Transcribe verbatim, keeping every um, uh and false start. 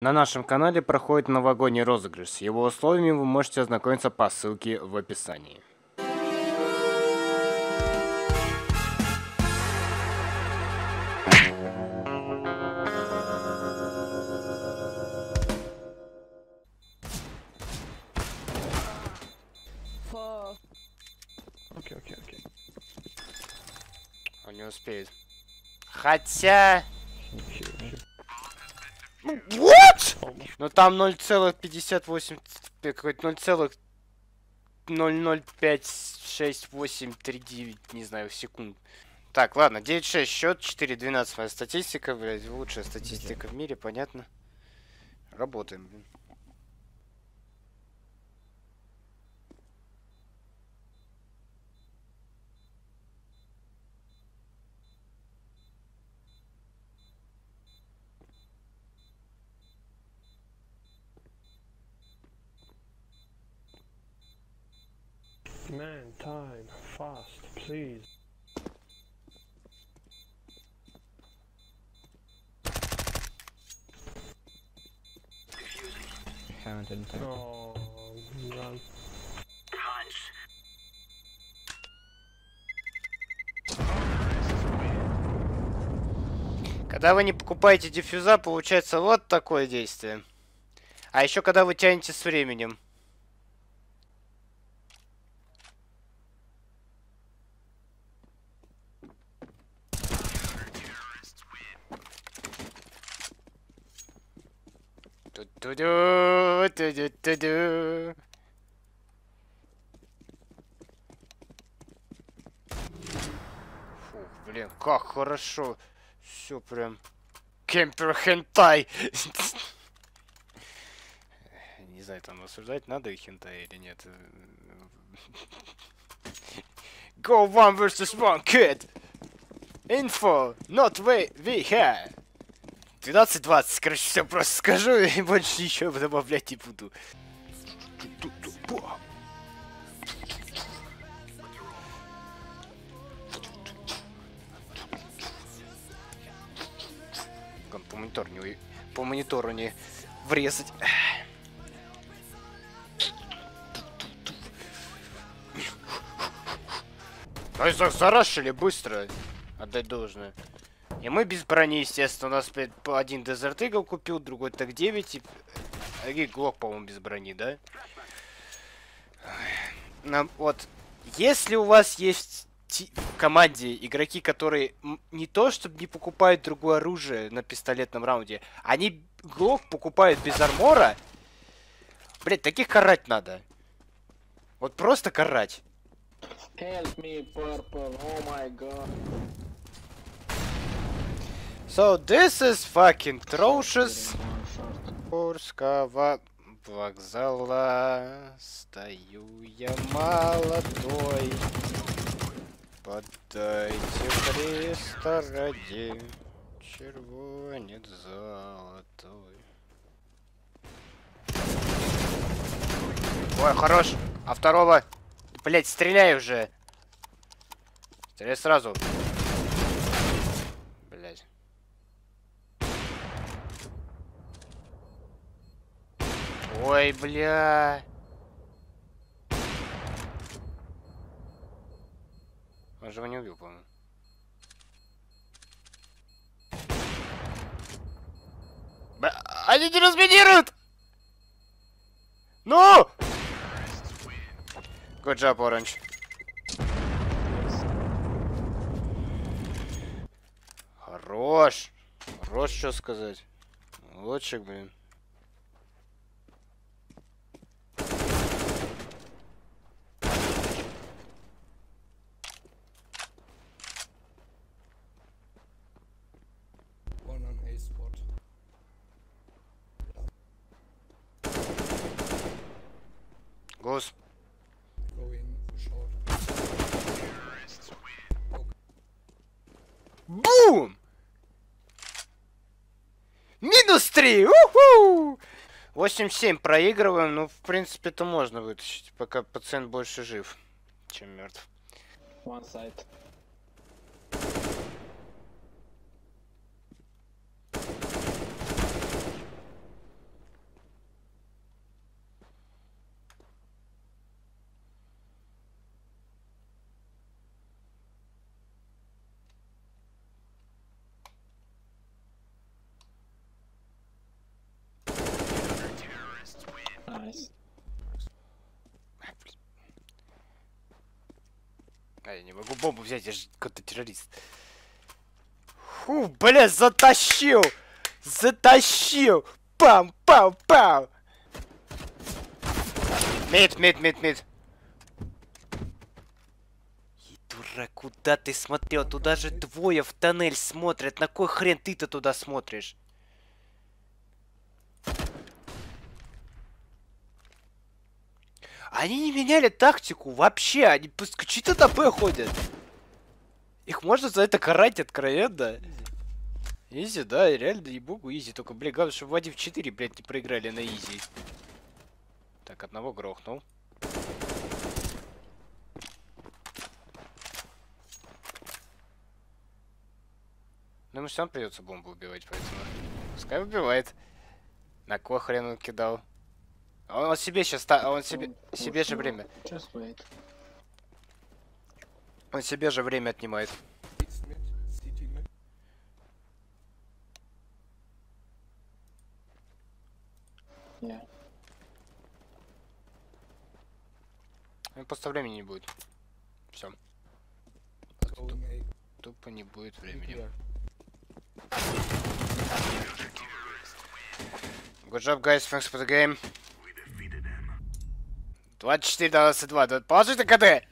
На нашем канале проходит новогодний розыгрыш. С его условиями вы можете ознакомиться по ссылке в описании. Окей, окей, окей. Он не успеет. Хотя... What? Ну там ноль целых пятьдесят восемь, какой-то ноль целых ноль ноль пять шесть восемь три девять, не знаю, секунд. Так, ладно, девять шесть счет, четыре двенадцать моя статистика, блядь, лучшая статистика в мире, понятно. Работаем, блин. Man, time, fast, please. Haven't in time. Oh, run. Когда вы не покупаете диффюза, получается вот такое действие. А еще когда вы тянете с временем. Ту-ду-ду, ту-ду-ду-ду. Фух, блин, как хорошо. Все прям. Кемпер хентай. Не знаю, там осуждать надо хентай или нет. Go one versus one, kid. Info, not way we have. двенадцать двадцать, короче, все просто скажу и больше ничего добавлять не буду. По монитору не, по монитору не врезать. Ну и зарашили быстро. Отдать должное. И мы без брони, естественно. У нас один Desert Eagle купил, другой так девять. И, и Глок, по-моему, без брони, да? Нам, вот. Если у вас есть в команде игроки, которые не то, чтобы не покупают другое оружие на пистолетном раунде, они Глок покупают без армора. Блять, таких карать надо. Вот просто карать. Help me, purple. Oh my god. So this is fucking atrocious. Курского вокзала стою я молодой. Поддайте Христа ради, червонец золотой. Ой, хорош. А второго... Блять, стреляй уже. Стреляй сразу. Блять. Ой, бля. Он же его не убил, по-моему. Они не разминируют! Ну! Good job, Orange. Хорош. Хорош, что сказать. Лучик, блин. One on A spot. Гус. Going short. Бум! Минус три! Уху! восемь семь проигрываем, ну, в принципе, это можно вытащить, пока пациент больше жив, чем мертв. One side. Nice. А, я не могу бомбу взять, я же какой-то террорист. Фу, бля, затащил! Затащил! Пам-пам-пам! Мид, мид, мид, мид. И дурак, куда ты смотрел? Туда же двое в тоннель смотрят. На кой хрен ты-то туда смотришь? Они не меняли тактику вообще. Они чисто на Б ходят. Их можно за это карать откровенно. Изи, да, реально, ей-богу, изи. Только, блин, главное, чтобы в один в четыре, блядь, не проиграли на изи. Так, одного грохнул. Ну, ему сам придется бомбу убивать, поэтому... Пускай убивает. На кой хрен он кидал? Он, он себе сейчас... Он себе, себе же время. Just wait. Он себе же время отнимает. It's mid, C T mid. Yeah. Ну, просто времени не будет. Все. Going A. Тупо не будет времени. Clear. Good job, guys. Thanks for the game. двадцать четыре на двадцать два. Положите КД.